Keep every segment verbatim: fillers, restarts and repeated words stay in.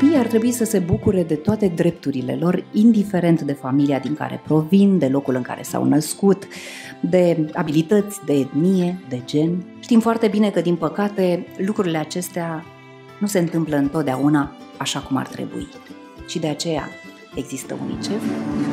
Copiii ar trebui să se bucure de toate drepturile lor, indiferent de familia din care provin, de locul în care s-au născut, de abilități, de etnie, de gen. Știm foarte bine că, din păcate, lucrurile acestea nu se întâmplă întotdeauna așa cum ar trebui. Și de aceea există UNICEF.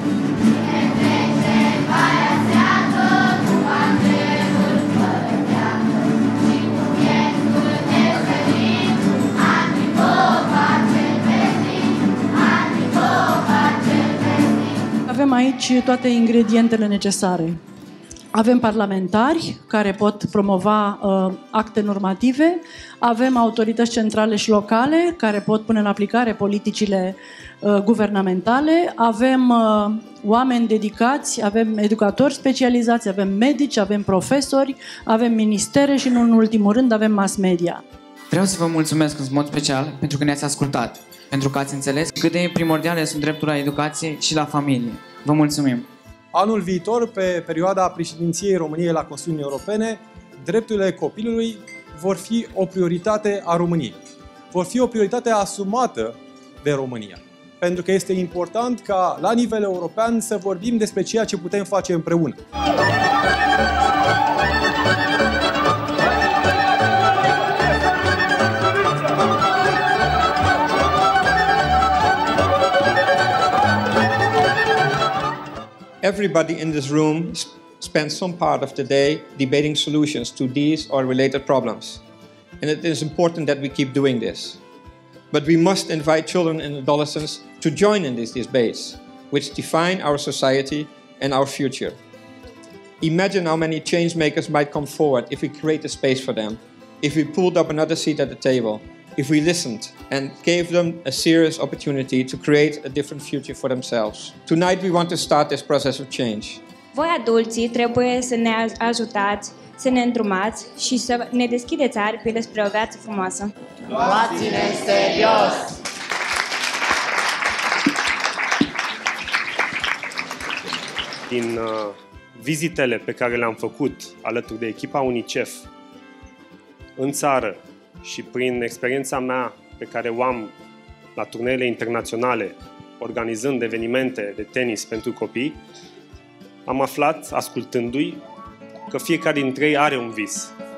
Avem aici toate ingredientele necesare. Avem parlamentari care pot promova uh, acte normative, avem autorități centrale și locale care pot pune în aplicare politicile uh, guvernamentale, avem uh, oameni dedicați, avem educatori specializați, avem medici, avem profesori, avem ministere și, nu în ultimul rând, avem mass media. Vreau să vă mulțumesc în mod special pentru că ne-ați ascultat, pentru că ați înțeles cât de primordiale sunt dreptul la educație și la familie. Vă mulțumim! Anul viitor, pe perioada președinției României la Consiliul Europene, drepturile copilului vor fi o prioritate a României. Vor fi o prioritate asumată de România. Pentru că este important ca, la nivel european, să vorbim despre ceea ce putem face împreună. Everybody in this room spends some part of the day debating solutions to these or related problems. And it is important that we keep doing this. But we must invite children and adolescents to join in these debates, which define our society and our future. Imagine how many change makers might come forward if we create a space for them, if we pulled up another seat at the table, if we listened and gave them a serious opportunity to create a different future for themselves. Tonight we want to start this process of change. Voi, adulții, trebuie să ne ajutați, să ne îndrumați și să ne deschideți aripile spre o viață frumoasă. Luați-ne în serios! Din uh, vizitele pe care le-am făcut alături de echipa UNICEF în țară și prin experiența mea pe care o am la turneele internaționale, organizând evenimente de tenis pentru copii, am aflat, ascultându-i, că fiecare dintre ei are un vis.